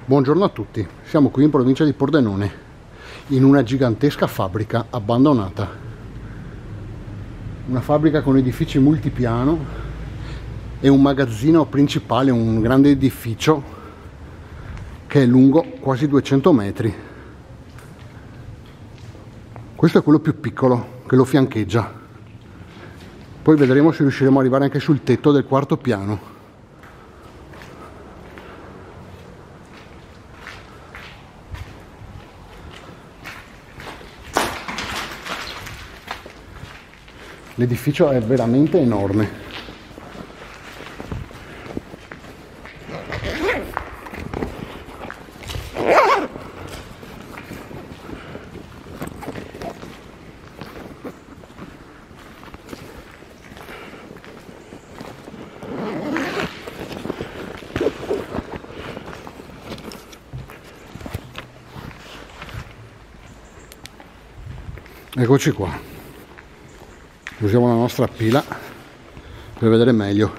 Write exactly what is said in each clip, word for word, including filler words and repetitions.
Buongiorno a tutti, siamo qui in provincia di Pordenone, in una gigantesca fabbrica abbandonata. Una fabbrica con edifici multipiano e un magazzino principale, un grande edificio che è lungo quasi duecento metri. Questo è quello più piccolo che lo fiancheggia. Poi vedremo se riusciremo ad arrivare anche sul tetto del quarto piano. L'edificio è veramente enorme. Eccoci qua. Usiamo la nostra pila per vedere meglio.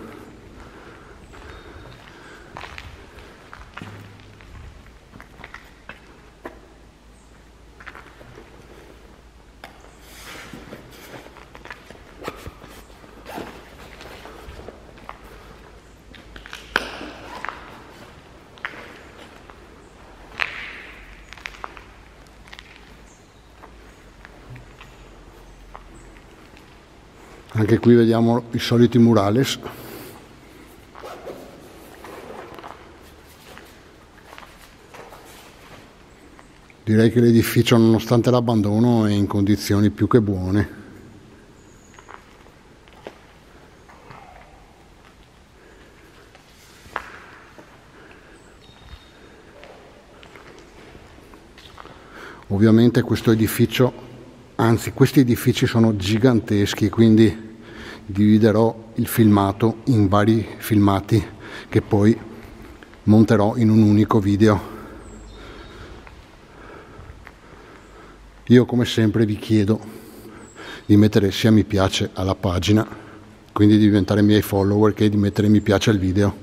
Anche qui vediamo i soliti murales. Direi che l'edificio, nonostante l'abbandono, è in condizioni più che buone. Ovviamente questo edificio, anzi questi edifici sono giganteschi, quindi dividerò il filmato in vari filmati che poi monterò in un unico video. Io come sempre vi chiedo di mettere sia mi piace alla pagina, quindi di diventare miei follower, che di mettere mi piace al video.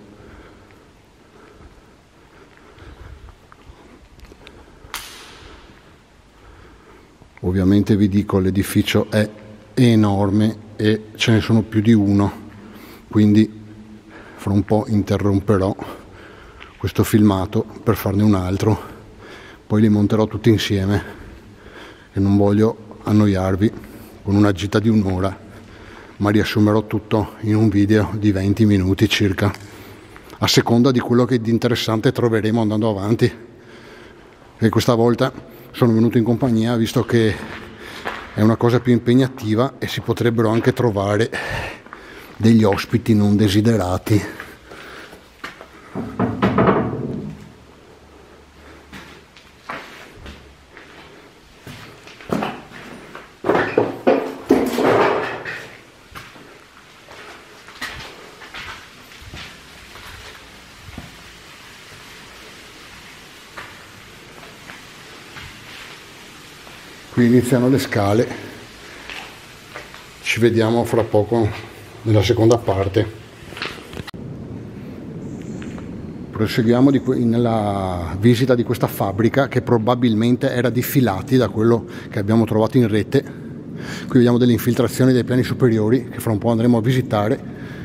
Ovviamente vi dico, l'edificio è enorme e ce ne sono più di uno, quindi fra un po' interromperò questo filmato per farne un altro, poi li monterò tutti insieme e non voglio annoiarvi con una gita di un'ora, ma riassumerò tutto in un video di venti minuti circa, a seconda di quello che di interessante troveremo andando avanti. E questa volta sono venuto in compagnia, visto che è una cosa più impegnativa e si potrebbero anche trovare degli ospiti non desiderati. Qui iniziano le scale, ci vediamo fra poco nella seconda parte. Proseguiamo di nella visita di questa fabbrica, che probabilmente era di filati da quello che abbiamo trovato in rete. Qui vediamo delle infiltrazioni dei piani superiori che fra un po' andremo a visitare.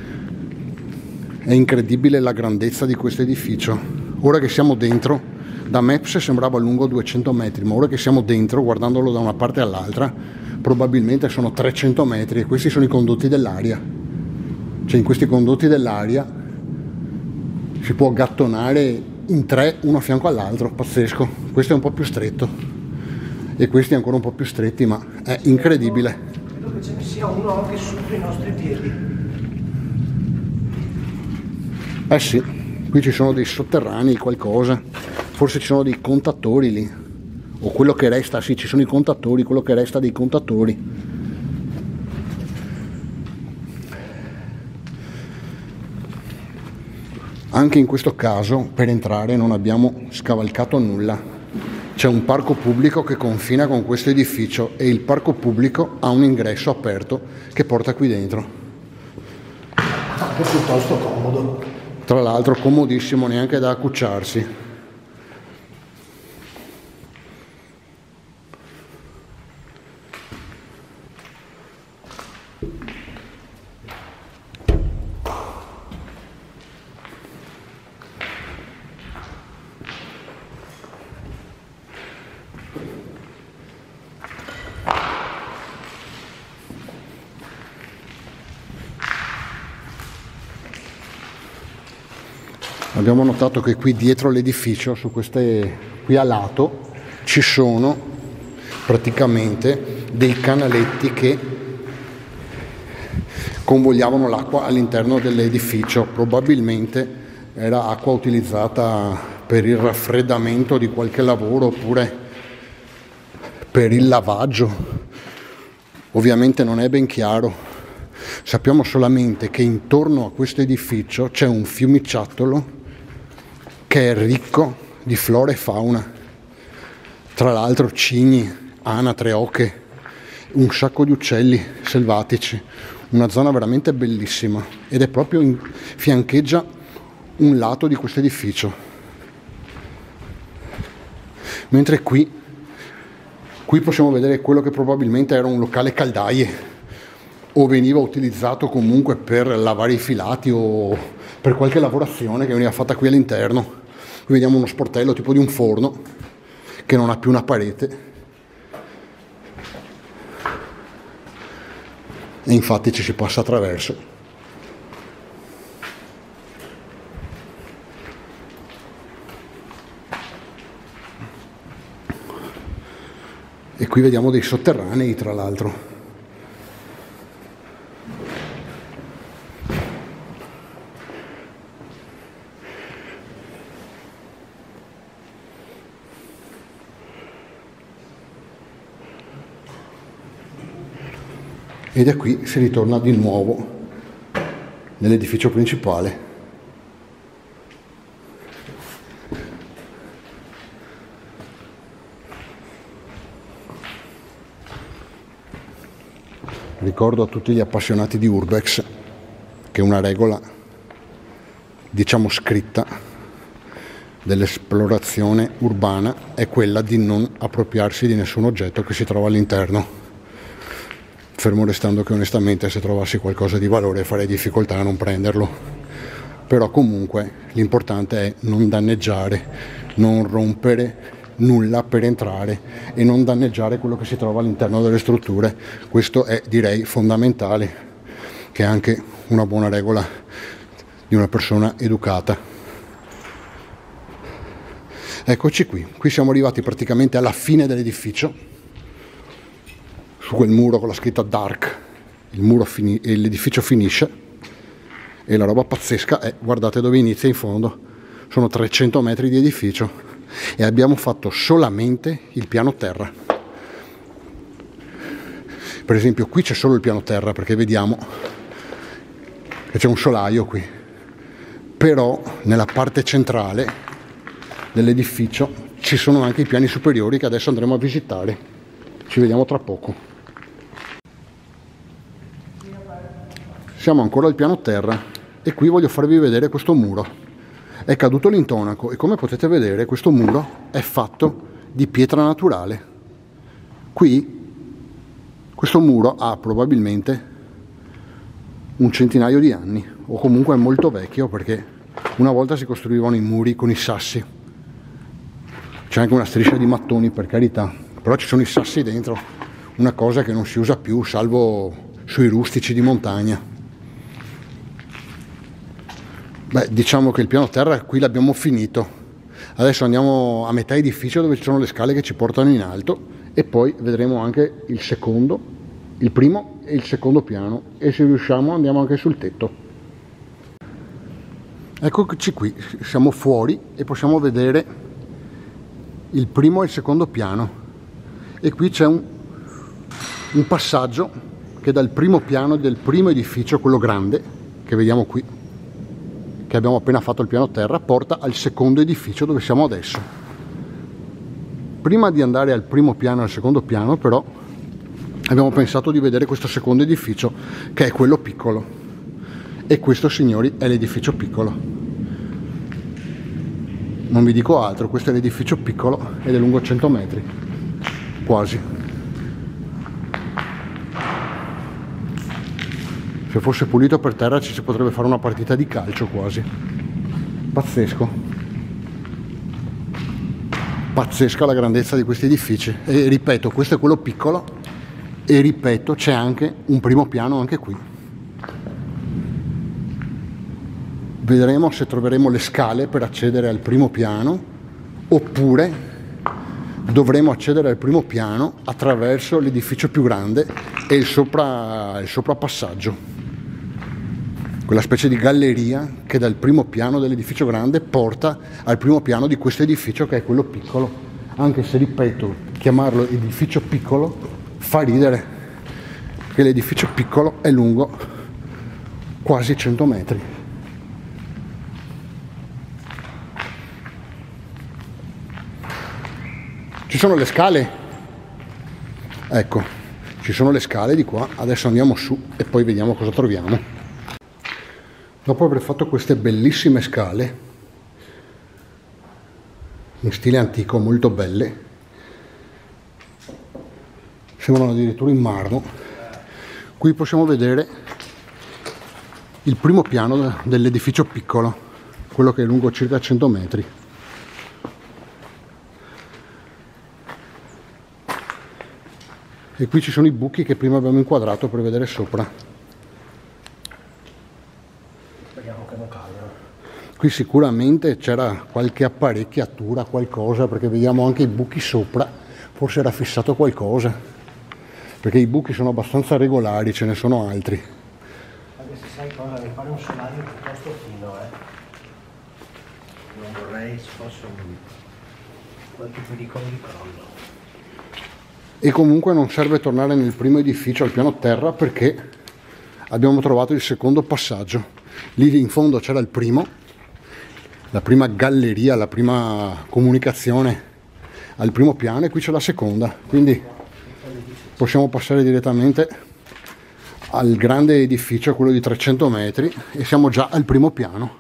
È incredibile la grandezza di questo edificio. Ora che siamo dentro, da Maps sembrava lungo duecento metri, ma ora che siamo dentro, guardandolo da una parte all'altra, probabilmente sono trecento metri, e questi sono i condotti dell'aria. Cioè in questi condotti dell'aria si può gattonare in tre, uno a fianco all'altro, pazzesco. Questo è un po' più stretto e questi ancora un po' più stretti, ma è incredibile. Credo che ce ne sia uno anche sotto i nostri piedi. Eh sì, qui ci sono dei sotterranei, qualcosa. Forse ci sono dei contatori lì, o quello che resta, sì, ci sono i contatori, quello che resta dei contatori. Anche in questo caso, per entrare non abbiamo scavalcato nulla. C'è un parco pubblico che confina con questo edificio e il parco pubblico ha un ingresso aperto che porta qui dentro. Anche piuttosto comodo. Tra l'altro comodissimo, neanche da accucciarsi. Abbiamo notato che qui dietro l'edificio, su queste qui a lato, ci sono praticamente dei canaletti che convogliavano l'acqua all'interno dell'edificio. Probabilmente era acqua utilizzata per il raffreddamento di qualche lavoro oppure per il lavaggio. Ovviamente non è ben chiaro. Sappiamo solamente che intorno a questo edificio c'è un fiumiciattolo che è ricco di flora e fauna. Tra l'altro cigni, anatre, oche, un sacco di uccelli selvatici. Una zona veramente bellissima ed è proprio in, fiancheggia un lato di questo edificio. Mentre qui, qui possiamo vedere quello che probabilmente era un locale caldaie o veniva utilizzato comunque per lavare i filati o per qualche lavorazione che veniva fatta qui all'interno. Qui vediamo uno sportello tipo di un forno che non ha più una parete e infatti ci si passa attraverso. E qui vediamo dei sotterranei, tra l'altro. E da qui si ritorna di nuovo nell'edificio principale. Ricordo a tutti gli appassionati di Urbex che una regola, diciamo scritta, dell'esplorazione urbana è quella di non appropriarsi di nessun oggetto che si trova all'interno. Fermo restando che onestamente se trovassi qualcosa di valore farei difficoltà a non prenderlo, però comunque l'importante è non danneggiare, non rompere nulla per entrare e non danneggiare quello che si trova all'interno delle strutture. Questo è, direi, fondamentale, che è anche una buona regola di una persona educata. Eccoci qui, qui siamo arrivati praticamente alla fine dell'edificio. Su quel muro con la scritta Dark, il muro fini- l'edificio finisce e la roba pazzesca è, guardate dove inizia in fondo, sono trecento metri di edificio e abbiamo fatto solamente il piano terra. Per esempio qui c'è solo il piano terra perché vediamo che c'è un solaio qui, però nella parte centrale dell'edificio ci sono anche i piani superiori che adesso andremo a visitare. Ci vediamo tra poco. Siamo ancora al piano terra e qui voglio farvi vedere questo muro. È caduto l'intonaco e come potete vedere questo muro è fatto di pietra naturale. Qui questo muro ha probabilmente un centinaio di anni o comunque è molto vecchio perché una volta si costruivano i muri con i sassi. C'è anche una striscia di mattoni, per carità, però ci sono i sassi dentro, una cosa che non si usa più salvo sui rustici di montagna. Beh, diciamo che il piano terra qui l'abbiamo finito. Adesso andiamo a metà edificio dove ci sono le scale che ci portano in alto e poi vedremo anche il secondo, il primo e il secondo piano e se riusciamo andiamo anche sul tetto. Eccoci qui, siamo fuori e possiamo vedere il primo e il secondo piano e qui c'è un, un passaggio che dal primo piano del primo edificio, quello grande che vediamo qui, che abbiamo appena fatto il piano terra, porta al secondo edificio dove siamo adesso. Prima di andare al primo piano e al secondo piano però abbiamo pensato di vedere questo secondo edificio che è quello piccolo e questo, signori, è l'edificio piccolo. Non vi dico altro, questo è l'edificio piccolo ed è lungo cento metri quasi. Se fosse pulito per terra ci si potrebbe fare una partita di calcio quasi. Pazzesco. Pazzesca la grandezza di questi edifici. E ripeto, questo è quello piccolo e ripeto, c'è anche un primo piano anche qui. vedremo se troveremo le scale per accedere al primo piano, oppure dovremo accedere al primo piano attraverso l'edificio più grande e il, sopra, il soprapassaggio, quella specie di galleria che dal primo piano dell'edificio grande porta al primo piano di questo edificio, che è quello piccolo, anche se, ripeto, chiamarlo edificio piccolo fa ridere, perché l'edificio piccolo è lungo quasi cento metri. Ci sono le scale? Ecco, ci sono le scale di qua, adesso andiamo su e poi vediamo cosa troviamo. Dopo aver fatto queste bellissime scale, in stile antico, molto belle, sembrano addirittura in marmo, qui possiamo vedere il primo piano dell'edificio piccolo, quello che è lungo circa cento metri. E qui ci sono i buchi che prima abbiamo inquadrato per vedere sopra. Speriamo che non cadano. Qui sicuramente c'era qualche apparecchiatura, qualcosa, perché vediamo anche i buchi sopra, forse era fissato qualcosa, perché i buchi sono abbastanza regolari, ce ne sono altri. Anche se sai cosa, mi pare un solario piuttosto fino, eh. Non vorrei ci fosse un... qualche pericolo di crollo. E comunque non serve tornare nel primo edificio al piano terra, perché abbiamo trovato il secondo passaggio. Lì in fondo c'era il primo, la prima galleria, la prima comunicazione al primo piano, e qui c'è la seconda, quindi possiamo passare direttamente al grande edificio, quello di trecento metri, e siamo già al primo piano.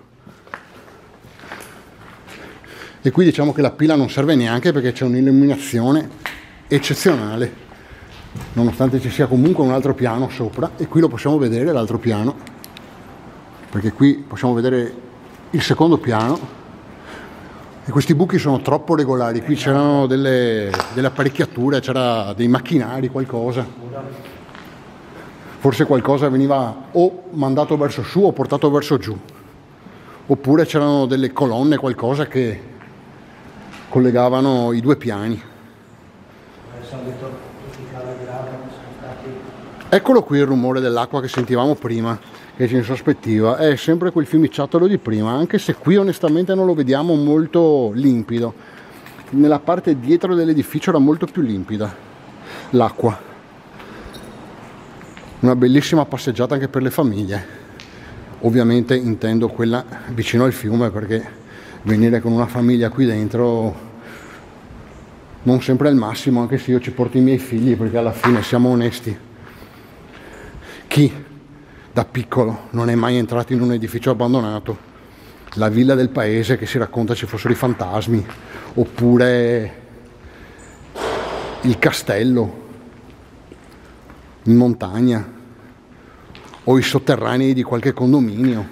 E qui diciamo che la pila non serve neanche, perché c'è un'illuminazione eccezionale, nonostante ci sia comunque un altro piano sopra, e qui lo possiamo vedere l'altro piano, perché qui possiamo vedere il secondo piano, e questi buchi sono troppo regolari. Qui c'erano delle, delle apparecchiature, c'era dei macchinari, qualcosa, forse qualcosa veniva o mandato verso su o portato verso giù, oppure c'erano delle colonne, qualcosa che collegavano i due piani. Eccolo qui il rumore dell'acqua che sentivamo prima, che ci insospettiva, è sempre quel fiumiciattolo di prima, anche se qui onestamente non lo vediamo molto limpido. Nella parte dietro dell'edificio era molto più limpida l'acqua. Una bellissima passeggiata anche per le famiglie, ovviamente intendo quella vicino al fiume, perché venire con una famiglia qui dentro non sempre è il massimo, anche se io ci porto i miei figli, perché alla fine siamo onesti. Chi da piccolo non è mai entrato in un edificio abbandonato? La villa del paese che si racconta ci fossero i fantasmi, oppure il castello in montagna, o i sotterranei di qualche condominio.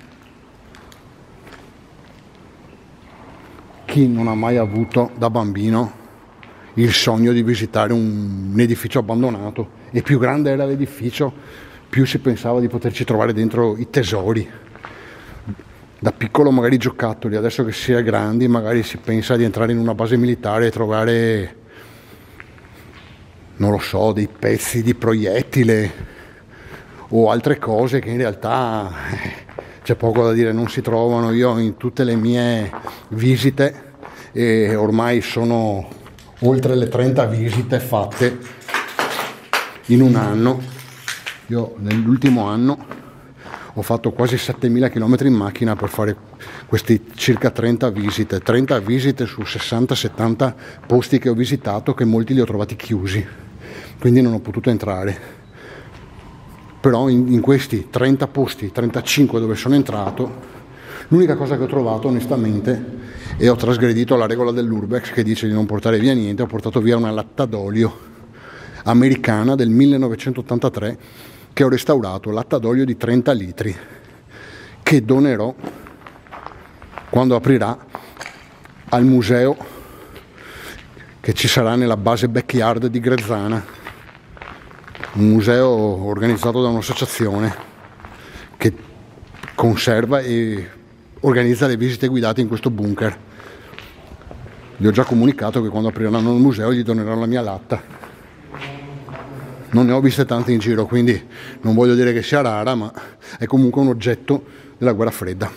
Chi non ha mai avuto da bambino il sogno di visitare un, un edificio abbandonato? E più grande era l'edificio, più si pensava di poterci trovare dentro i tesori. Da piccolo magari giocattoli, adesso che si è grandi magari si pensa di entrare in una base militare e trovare, non lo so, dei pezzi di proiettile o altre cose che in realtà eh, c'è poco da dire, non si trovano. Io in tutte le mie visite, e ormai sono oltre le trenta visite fatte in un anno, io nell'ultimo anno ho fatto quasi settemila chilometri in macchina per fare questi circa trenta visite, trenta visite su sessanta settanta posti che ho visitato, che molti li ho trovati chiusi, quindi non ho potuto entrare. Però in, in questi trenta posti, trentacinque dove sono entrato, l'unica cosa che ho trovato onestamente, e ho trasgredito la regola dell'Urbex che dice di non portare via niente, ho portato via una latta d'olio americana del millenovecentottantatré che ho restaurato, latta d'olio di trenta litri, che donerò quando aprirà al museo che ci sarà nella base backyard di Grezzana, un museo organizzato da un'associazione che conserva e organizza le visite guidate in questo bunker. Gli ho già comunicato che quando apriranno il museo gli doneranno la mia latta. Non ne ho viste tante in giro, quindi non voglio dire che sia rara, ma è comunque un oggetto della guerra fredda.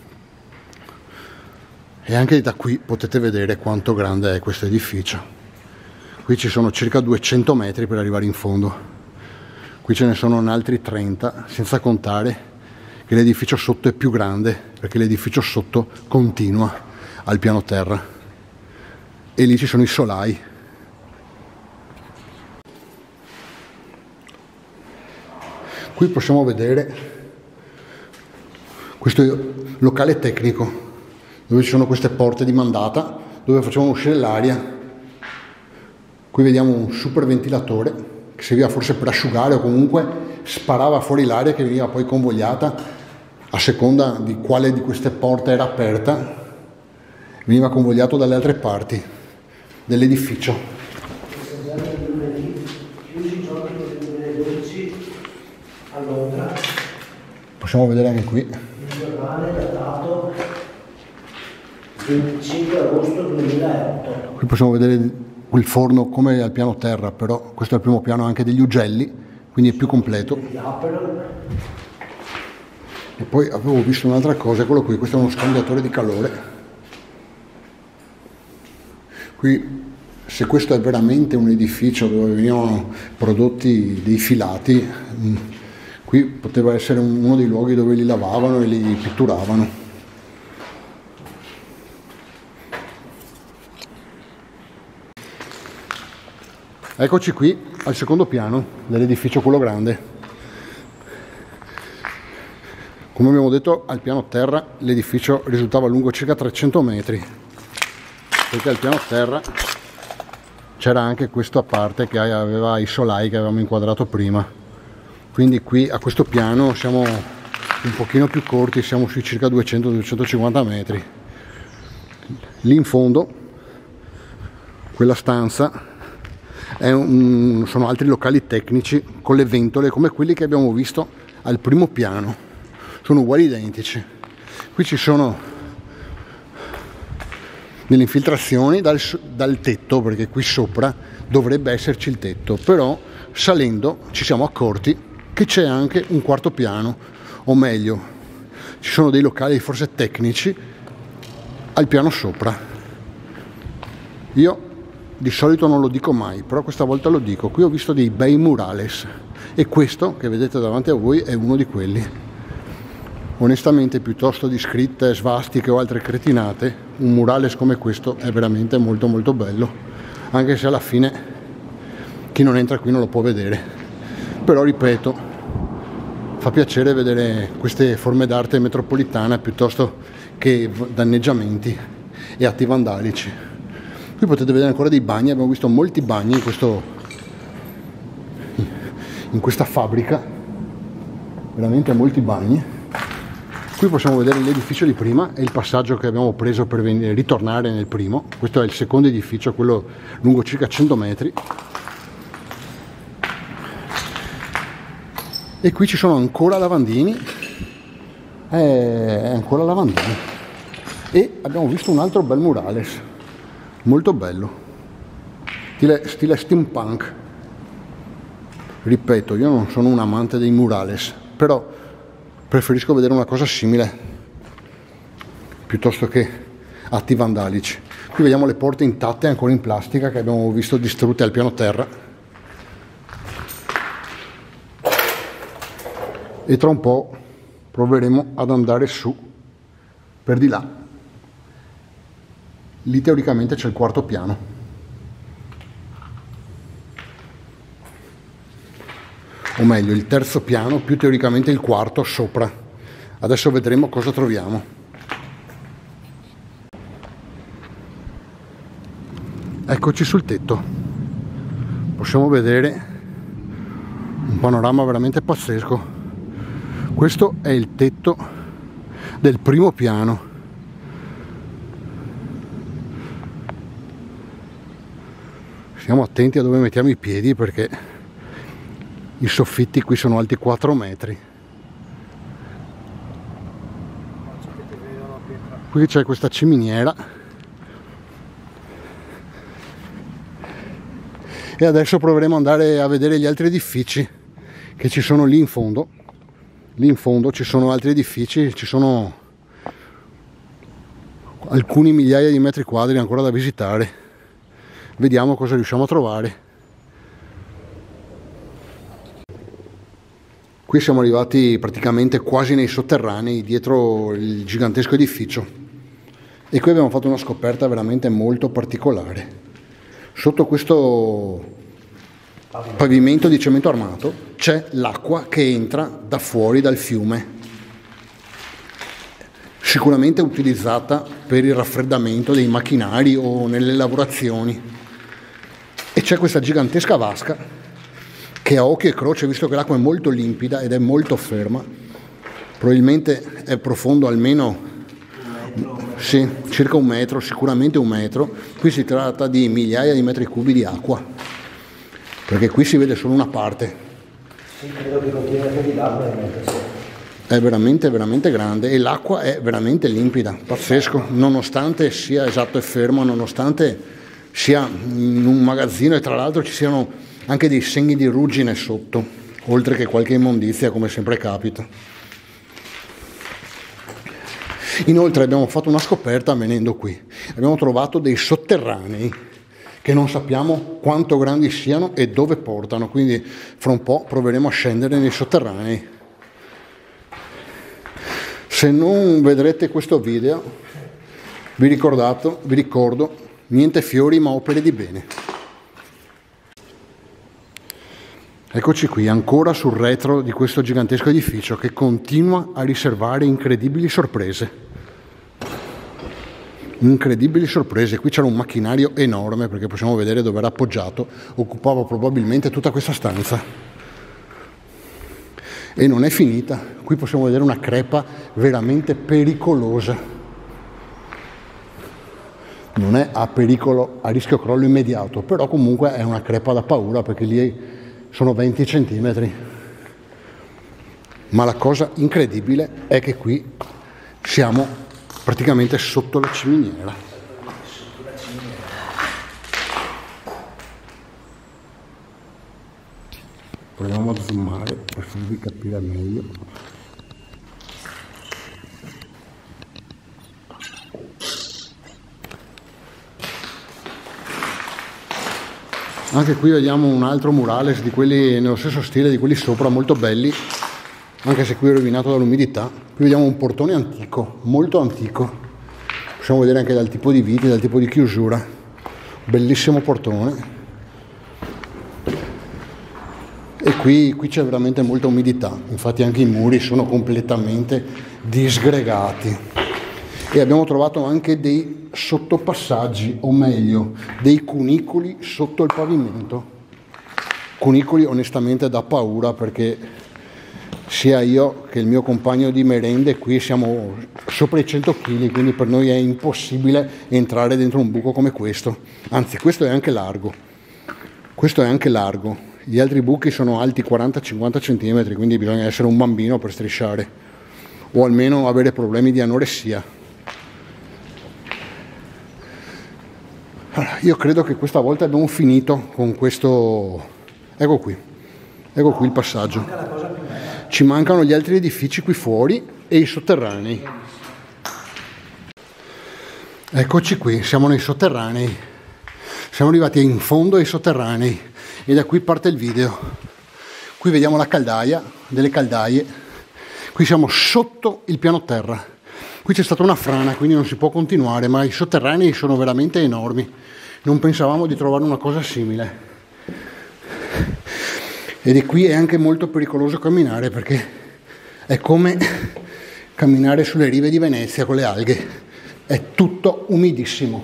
E anche da qui potete vedere quanto grande è questo edificio. Qui ci sono circa duecento metri per arrivare in fondo. Qui ce ne sono altri trenta, senza contare che l'edificio sotto è più grande, perché l'edificio sotto continua al piano terra. E lì ci sono i solai. Qui possiamo vedere questo locale tecnico, dove ci sono queste porte di mandata, dove facciamo uscire l'aria. Qui vediamo un super ventilatore che serviva forse per asciugare o comunque sparava fuori l'aria che veniva poi convogliata a seconda di quale di queste porte era aperta, veniva convogliato dalle altre parti dell'edificio. Chiusi i giorni del duemiladodici a Londra. Possiamo vedere anche qui. Il giornale datato venticinque agosto duemilaotto. Qui possiamo vedere il forno come al piano terra, però questo è il primo piano anche degli ugelli, quindi è più completo. E poi avevo visto un'altra cosa, quello qui, questo è uno scambiatore di calore. Qui, se questo è veramente un edificio dove venivano prodotti dei filati, qui poteva essere uno dei luoghi dove li lavavano e li pitturavano. Eccoci qui al secondo piano dell'edificio, quello grande. Come abbiamo detto, al piano terra l'edificio risultava lungo circa trecento metri, perché al piano terra c'era anche questa parte che aveva i solai che avevamo inquadrato prima. Quindi qui a questo piano siamo un pochino più corti, siamo sui circa duecento duecentocinquanta metri. Lì in fondo, quella stanza, è un, sono altri locali tecnici con le ventole come quelli che abbiamo visto al primo piano, sono uguali identici. Qui ci sono delle infiltrazioni dal, dal tetto, perché qui sopra dovrebbe esserci il tetto, però salendo ci siamo accorti che c'è anche un quarto piano, o meglio ci sono dei locali forse tecnici al piano sopra. Io di solito non lo dico mai, però questa volta lo dico. Qui ho visto dei bei murales e questo che vedete davanti a voi è uno di quelli. Onestamente, piuttosto di scritte, svastiche o altre cretinate, un murales come questo è veramente molto molto bello, anche se alla fine chi non entra qui non lo può vedere. Però ripeto, fa piacere vedere queste forme d'arte metropolitana piuttosto che danneggiamenti e atti vandalici. Qui potete vedere ancora dei bagni, abbiamo visto molti bagni in, questo, in questa fabbrica, veramente molti bagni. Qui possiamo vedere l'edificio di prima e il passaggio che abbiamo preso per venire, ritornare nel primo. Questo è il secondo edificio, quello lungo circa cento metri. E qui ci sono ancora lavandini, è ancora lavandini. E abbiamo visto un altro bel murales, molto bello, stile, stile steampunk. Ripeto, io non sono un amante dei murales, però preferisco vedere una cosa simile piuttosto che atti vandalici. Qui vediamo le porte intatte ancora in plastica che abbiamo visto distrutte al piano terra, e tra un po' proveremo ad andare su per di là. Lì teoricamente c'è il quarto piano. O meglio, il terzo piano, più teoricamente il quarto sopra. Adesso vedremo cosa troviamo. Eccoci sul tetto. Possiamo vedere un panorama veramente pazzesco. Questo è il tetto del primo piano. Stiamo attenti a dove mettiamo i piedi, perché i soffitti qui sono alti quattro metri. Qui c'è questa ciminiera e adesso proveremo ad andare a vedere gli altri edifici che ci sono lì in fondo. Lì in fondo ci sono altri edifici, ci sono alcuni migliaia di metri quadri ancora da visitare. Vediamo cosa riusciamo a trovare. Qui siamo arrivati praticamente quasi nei sotterranei, dietro il gigantesco edificio, e qui abbiamo fatto una scoperta veramente molto particolare. Sotto questo pavimento di cemento armato c'è l'acqua che entra da fuori dal fiume, sicuramente utilizzata per il raffreddamento dei macchinari o nelle lavorazioni, e c'è questa gigantesca vasca che a occhio e croce, visto che l'acqua è molto limpida ed è molto ferma, probabilmente è profondo almeno sì, circa un metro, sicuramente un metro. Qui si tratta di migliaia di metri cubi di acqua, perché qui si vede solo una parte. Sì, credo che contiene anche di là, veramente. È veramente veramente grande e l'acqua è veramente limpida, pazzesco, nonostante sia esatto e fermo, nonostante sia in un magazzino e tra l'altro ci siano anche dei segni di ruggine sotto, oltre che qualche immondizia, come sempre capita. Inoltre abbiamo fatto una scoperta venendo qui. Abbiamo trovato dei sotterranei che non sappiamo quanto grandi siano e dove portano, quindi fra un po' proveremo a scendere nei sotterranei. Se non vedrete questo video, vi ricordato, vi ricordo, niente fiori ma opere di bene. Eccoci qui, ancora sul retro di questo gigantesco edificio che continua a riservare incredibili sorprese. Incredibili sorprese. Qui c'era un macchinario enorme, perché possiamo vedere dove era appoggiato, occupava probabilmente tutta questa stanza. E non è finita, qui possiamo vedere una crepa veramente pericolosa. Non è a pericolo, a rischio crollo immediato, però comunque è una crepa da paura, perché lì sono venti centimetri. Ma la cosa incredibile è che qui siamo praticamente sotto la ciminiera. Proviamo a zoomare per farvi capire meglio. Anche qui vediamo un altro murales di quelli nello stesso stile di quelli sopra, molto belli, anche se qui è rovinato dall'umidità. Qui vediamo un portone antico, molto antico. Possiamo vedere anche dal tipo di viti, dal tipo di chiusura. Bellissimo portone. E qui, qui c'è veramente molta umidità, infatti anche i muri sono completamente disgregati. E abbiamo trovato anche dei sottopassaggi, o meglio, dei cunicoli sotto il pavimento. Cunicoli onestamente da paura, perché sia io che il mio compagno di merende qui siamo sopra i cento chili, quindi per noi è impossibile entrare dentro un buco come questo. Anzi, questo è anche largo. Questo è anche largo. Gli altri buchi sono alti quaranta cinquanta centimetri, quindi bisogna essere un bambino per strisciare, o almeno avere problemi di anoressia. Allora, io credo che questa volta abbiamo finito con questo. Ecco qui, ecco qui il passaggio. Ci mancano gli altri edifici qui fuori e i sotterranei. Eccoci qui, siamo nei sotterranei. Siamo arrivati in fondo ai sotterranei e da qui parte il video. Qui vediamo la caldaia, delle caldaie. Qui siamo sotto il piano terra. Qui c'è stata una frana, quindi non si può continuare, ma i sotterranei sono veramente enormi. Non pensavamo di trovare una cosa simile. Ed è qui è anche molto pericoloso camminare, perché è come camminare sulle rive di Venezia con le alghe. È tutto umidissimo.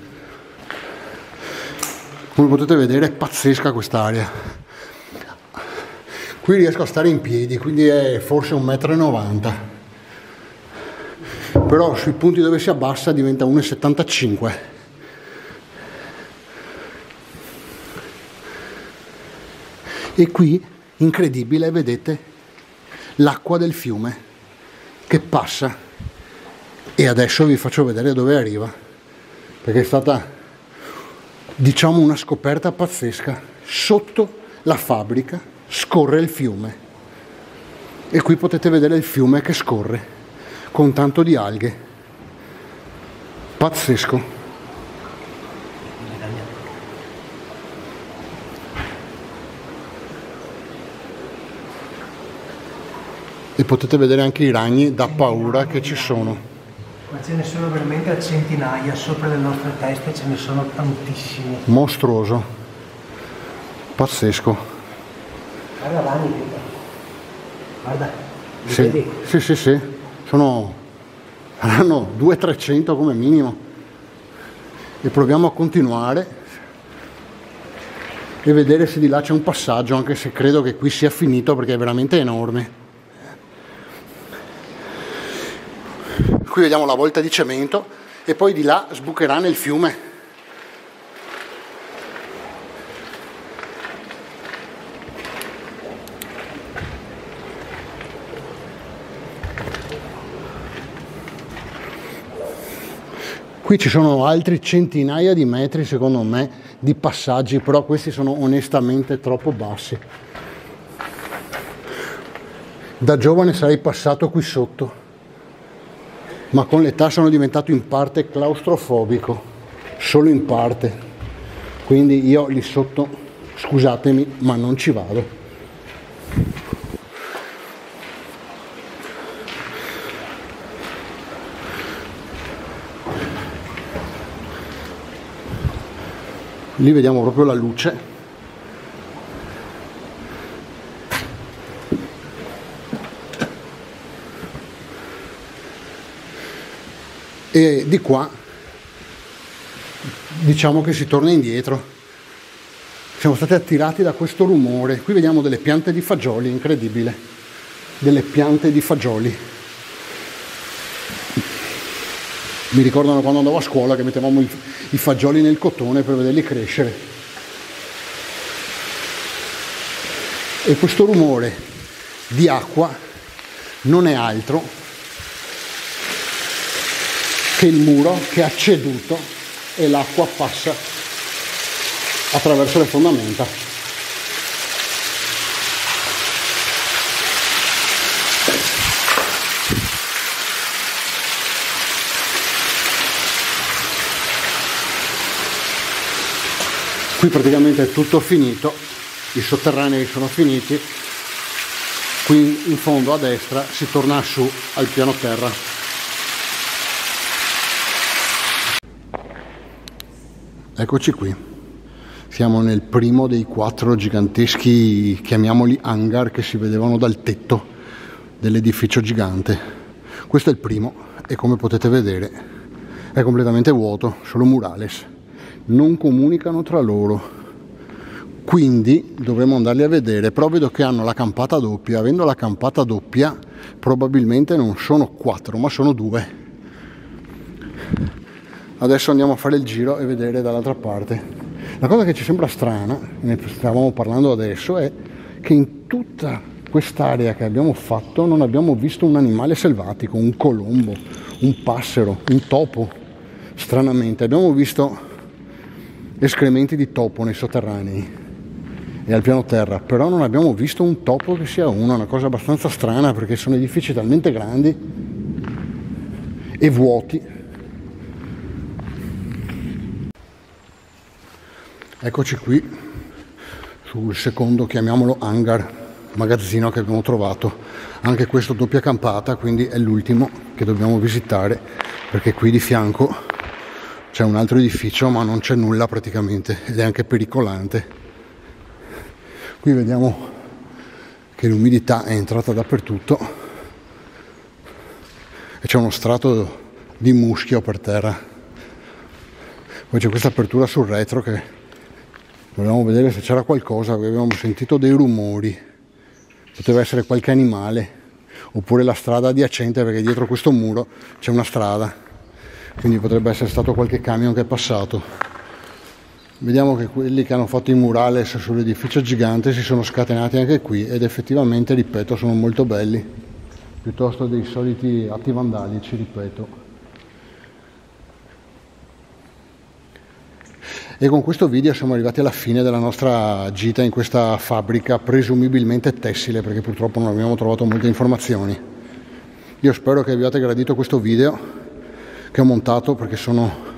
Come potete vedere è pazzesca quest'area. Qui riesco a stare in piedi, quindi è forse un metro e novanta. Però sui punti dove si abbassa diventa uno e settantacinque. E qui, incredibile, vedete l'acqua del fiume che passa E adesso vi faccio vedere dove arriva, perché è stata, diciamo, una scoperta pazzesca. Sotto la fabbrica scorre il fiume e qui potete vedere il fiume che scorre con tanto di alghe. Pazzesco. E potete vedere anche i ragni da paura che ci sono. Ma ce ne sono veramente a centinaia, sopra le nostre teste ce ne sono tantissimi. Mostruoso. Pazzesco. Guarda avanti, guarda, li Sì, vedi? sì, sì, sì. Sono, saranno duecento trecento come minimo. E proviamo a continuare e vedere se di là c'è un passaggio, anche se credo che qui sia finito perché è veramente enorme. Qui vediamo la volta di cemento e poi di là sbucherà nel fiume. Qui ci sono altri centinaia di metri, secondo me, di passaggi, però questi sono onestamente troppo bassi. Da giovane sarei passato qui sotto, ma con l'età sono diventato in parte claustrofobico, solo in parte, quindi io lì sotto, scusatemi, ma non ci vado. Lì vediamo proprio la luce. E di qua diciamo che si torna indietro. Siamo stati attirati da questo rumore. Qui vediamo delle piante di fagioli, incredibile, delle piante di fagioli. Mi ricordano quando andavo a scuola che mettevamo i, i fagioli nel cotone per vederli crescere. E questo rumore di acqua non è altro che il muro che ha ceduto e l'acqua passa attraverso le fondamenta. Qui praticamente è tutto finito, i sotterranei sono finiti, qui in fondo a destra si torna su al piano terra. Eccoci qui, siamo nel primo dei quattro giganteschi, chiamiamoli hangar, che si vedevano dal tetto dell'edificio gigante. Questo è il primo e come potete vedere è completamente vuoto, solo murales, non comunicano tra loro, quindi dovremo andarli a vedere, però vedo che hanno la campata doppia. Avendo la campata doppia probabilmente non sono quattro ma sono due. Adesso andiamo a fare il giro e vedere dall'altra parte. La cosa che ci sembra strana, ne stavamo parlando adesso, è che in tutta quest'area che abbiamo fatto non abbiamo visto un animale selvatico, un colombo, un passero, un topo. Stranamente abbiamo visto escrementi di topo nei sotterranei e al piano terra, però non abbiamo visto un topo che sia uno, una cosa abbastanza strana perché sono edifici talmente grandi e vuoti. Eccoci qui sul secondo, chiamiamolo hangar, magazzino che abbiamo trovato. Anche questo doppia campata, quindi è l'ultimo che dobbiamo visitare, perché qui di fianco c'è un altro edificio ma non c'è nulla praticamente ed è anche pericolante. Qui vediamo che l'umidità è entrata dappertutto e c'è uno strato di muschio per terra. Poi c'è questa apertura sul retro che volevamo vedere se c'era qualcosa, avevamo sentito dei rumori, poteva essere qualche animale oppure la strada adiacente, perché dietro questo muro c'è una strada, quindi potrebbe essere stato qualche camion che è passato. Vediamo che quelli che hanno fatto i murales sull'edificio gigante si sono scatenati anche qui ed effettivamente, ripeto, sono molto belli, piuttosto dei soliti atti vandalici, ripeto. E con questo video siamo arrivati alla fine della nostra gita in questa fabbrica presumibilmente tessile, perché purtroppo non abbiamo trovato molte informazioni. Io spero che abbiate gradito questo video che ho montato, perché sono